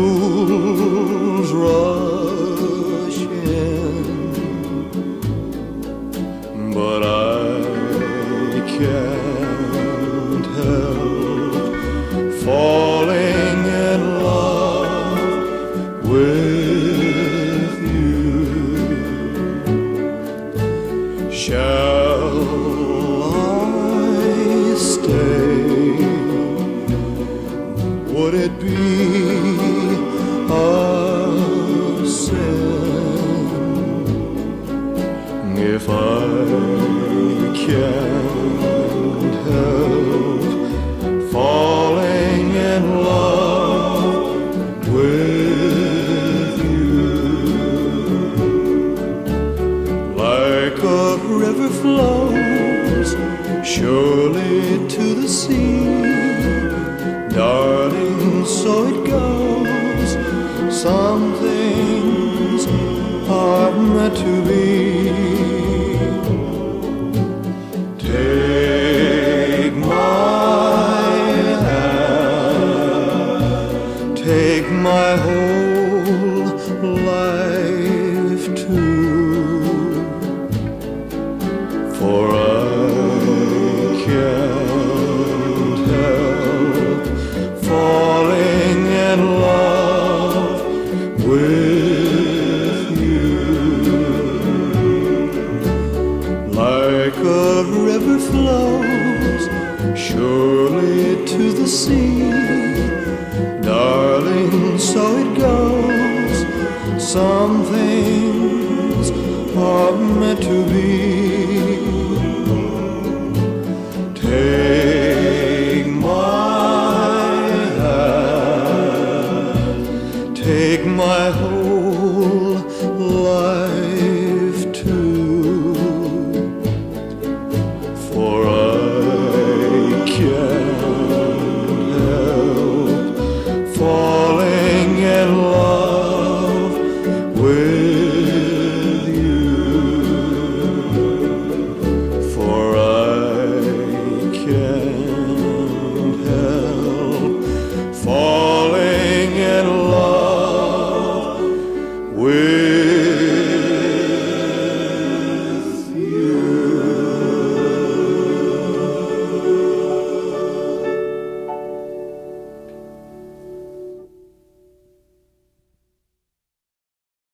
fools rush in, but I can't help falling in love with you. Shall I stay? Would it be a sin if I can't help falling in love with you? Like a river flows surely to the sea, darling, so it goes. Some things are meant to be. Take my hand, take my whole life too, for I can't help falling in love with you. Like a river flows surely to the sea, darling, so it goes. Some things are meant to be. Take my hand, take my whole life too, for I can't help falling in love